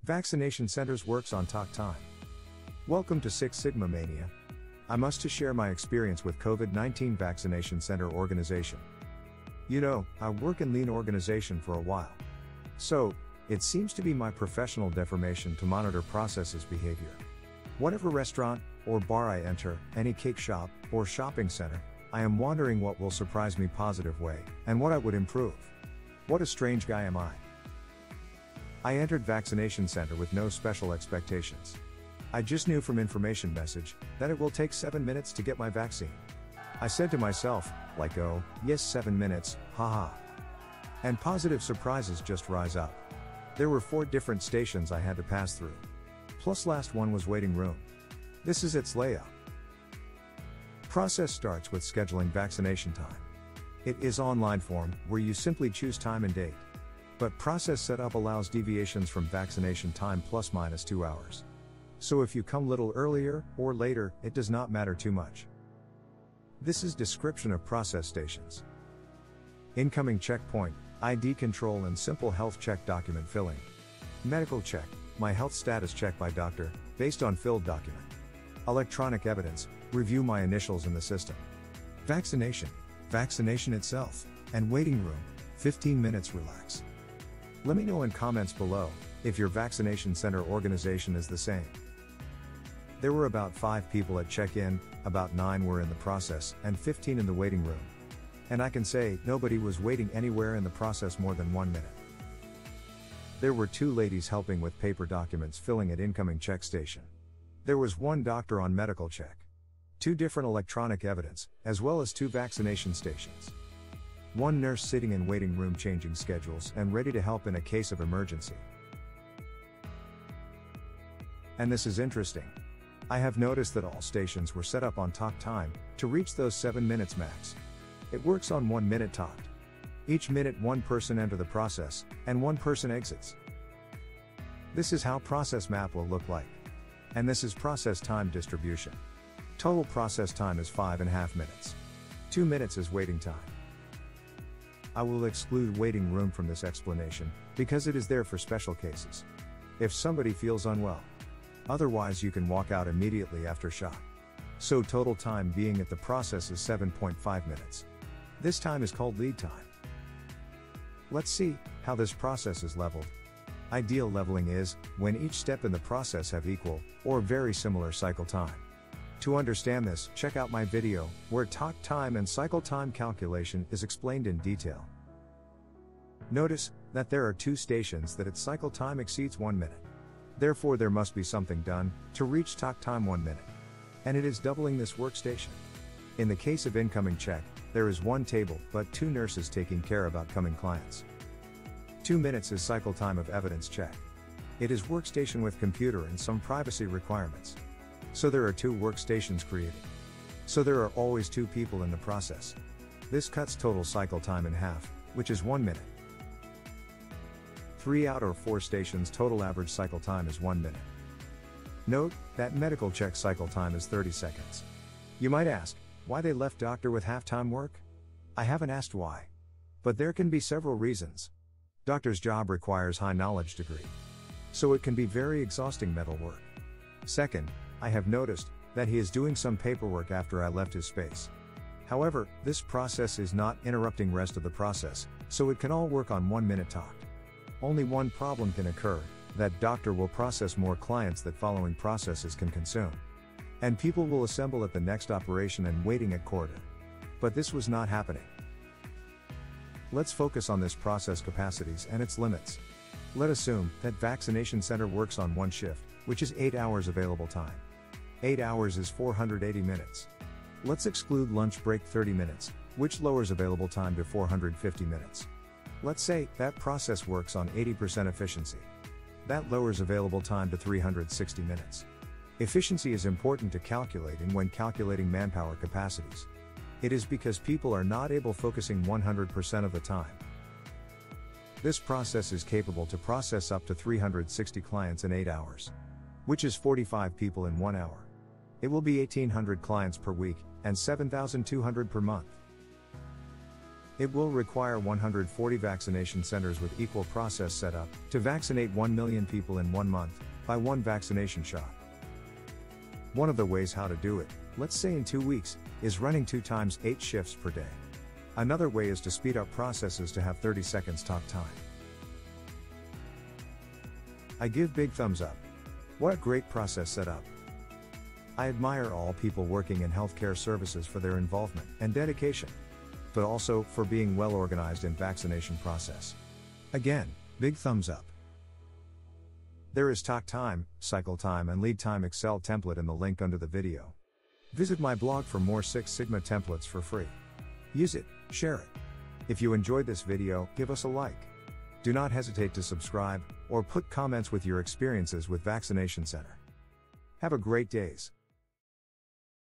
Vaccination Centers works on Takt Time. Welcome to Six Sigma Mania. I must to share my experience with COVID-19 Vaccination Center organization. You know, I work in lean organization for a while. So, it seems to be my professional deformation to monitor processes behavior. Whatever restaurant or bar I enter, any cake shop or shopping center, I am wondering what will surprise me positive way, and what I would improve. What a strange guy am I. I entered Vaccination Center with no special expectations. I just knew from information message that it will take 7 minutes to get my vaccine. I said to myself, like, oh, yes, 7 minutes, haha. And positive surprises just rise up. There were 4 different stations I had to pass through. Plus last one was waiting room. This is its layout. Process starts with scheduling vaccination time. It is online form where you simply choose time and date. But process setup allows deviations from vaccination time plus minus 2 hours. So if you come little earlier or later, it does not matter too much. This is description of process stations. Incoming checkpoint, ID control and simple health check document filling. Medical check, my health status check by doctor, based on filled document. Electronic evidence, review my initials in the system. Vaccination itself, and waiting room, 15 minutes relax. Let me know in comments below, if your vaccination center organization is the same. There were about 5 people at check-in, about 9 were in the process, and 15 in the waiting room. And I can say, nobody was waiting anywhere in the process more than 1 minute. There were 2 ladies helping with paper documents filling at incoming check station. There was 1 doctor on medical check. 2 different electronic evidence, as well as 2 vaccination stations. 1 nurse sitting in waiting room changing schedules and ready to help in a case of emergency. And this is interesting. I have noticed that all stations were set up on Takt Time to reach those 7 minutes max. It works on 1 minute Takt. Each minute 1 person enter the process, and 1 person exits. This is how process map will look like. And this is process time distribution. Total process time is 5.5 minutes. 2 minutes is waiting time. I will exclude waiting room from this explanation, because it is there for special cases. If somebody feels unwell. Otherwise you can walk out immediately after shot. So total time being at the process is 7.5 minutes. This time is called lead time. Let's see how this process is leveled. Ideal leveling is when each step in the process have equal or very similar cycle time. To understand this, check out my video where Takt time and cycle time calculation is explained in detail. Notice that there are 2 stations that its cycle time exceeds 1 minute. Therefore there must be something done to reach Takt time 1 minute. And it is doubling this workstation. In the case of incoming check, there is 1 table but 2 nurses taking care about coming clients. 2 minutes is cycle time of evidence check. It is workstation with computer and some privacy requirements. So there are 2 workstations created. So there are always 2 people in the process. This cuts total cycle time in half, which is 1 minute. 3 out of 4 stations total average cycle time is 1 minute. Note that medical check cycle time is 30 seconds. You might ask, why they left doctor with half-time work? I haven't asked why. But there can be several reasons. Doctor's job requires high knowledge degree. So it can be very exhausting mental work. Second, I have noticed that he is doing some paperwork after I left his space. However, this process is not interrupting rest of the process, so it can all work on 1 minute Takt. Only one problem can occur, that doctor will process more clients that following processes can consume. And people will assemble at the next operation and waiting at corridor. But this was not happening. Let's focus on this process capacities and its limits. Let's assume that vaccination center works on 1 shift, which is 8 hours available time. 8 hours is 480 minutes. Let's exclude lunch break 30 minutes, which lowers available time to 450 minutes. Let's say that process works on 80% efficiency. That lowers available time to 360 minutes. Efficiency is important to calculate and when calculating manpower capacities. It is because people are not able focusing 100% of the time. This process is capable to process up to 360 clients in 8 hours. Which is 45 people in 1 hour. It will be 1,800 clients per week, and 7,200 per month. It will require 140 vaccination centers with equal process set up to vaccinate 1 million people in 1 month by one vaccination shot. One of the ways how to do it, let's say in 2 weeks, is running 2 times 8 shifts per day. Another way is to speed up processes to have 30 seconds talk time. I give big thumbs up. What a great process set up. I admire all people working in healthcare services for their involvement and dedication, but also for being well organized in vaccination process. Again, big thumbs up. There is talk time, cycle time and lead time Excel template in the link under the video. Visit my blog for more Six Sigma templates for free. Use it, share it. If you enjoyed this video, give us a like. Do not hesitate to subscribe, or put comments with your experiences with Vaccination Center. Have a great days.